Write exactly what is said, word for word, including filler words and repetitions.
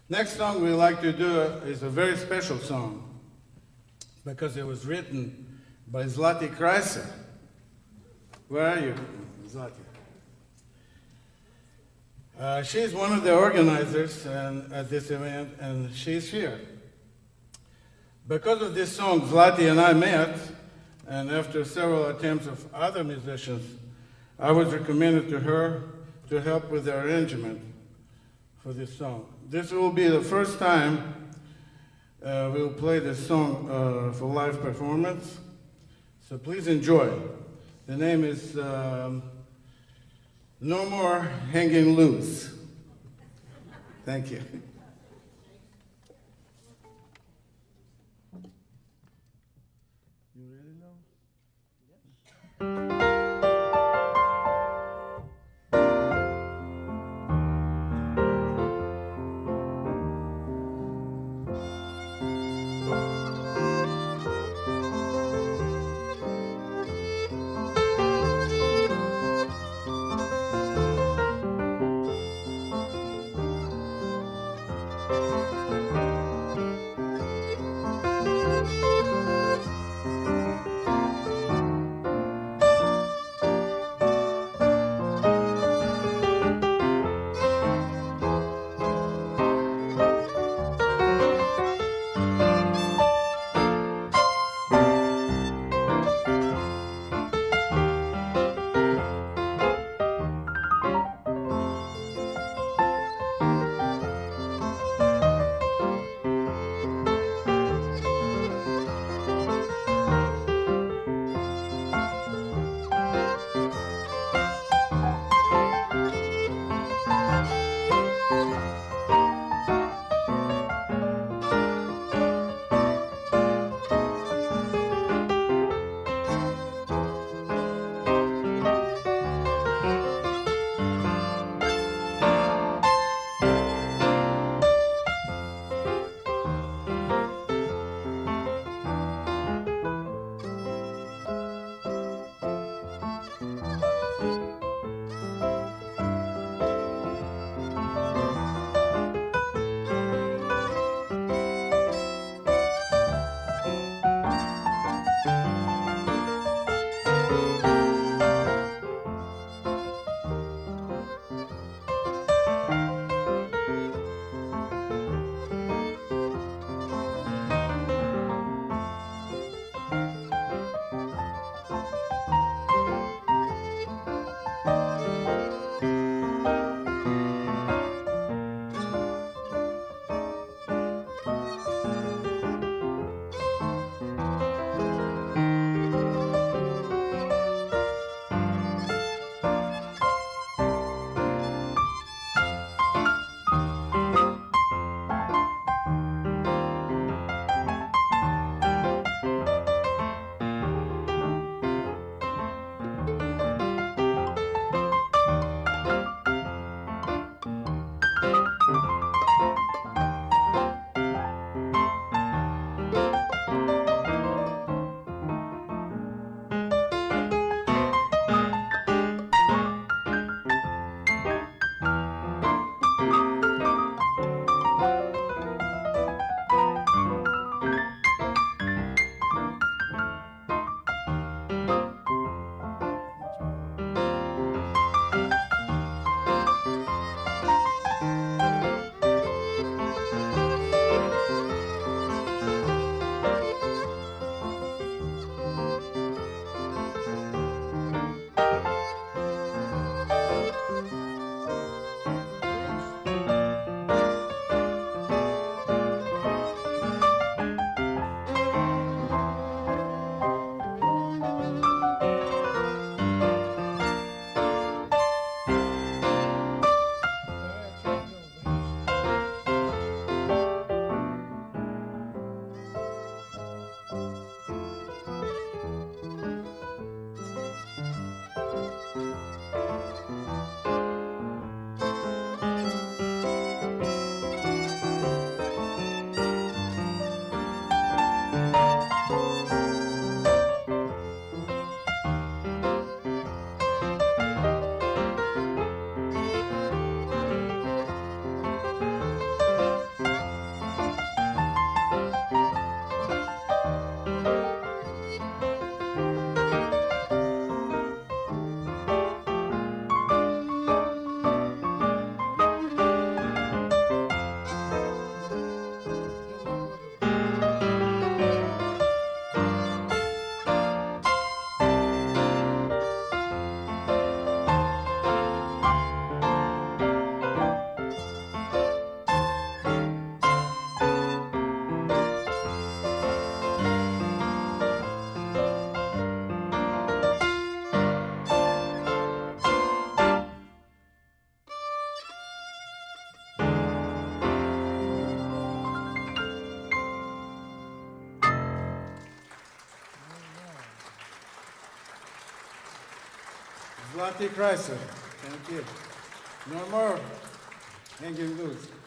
Next song we like to do is a very special song because it was written by Zlati Krajcar. Where are you, Zlati? Uh, she's one of the organizers and, at this event, and she's here. Because of this song, Zlati and I met, and after several attempts of other musicians, I was recommended to her to help with the arrangement for this song. This will be the first time uh, we'll play this song uh, for live performance, so please enjoy. The name is um, No More Hanging Loose. Thank you. You ready now? Yes. Zlati Chrysler. Thank you. No more hanging loose.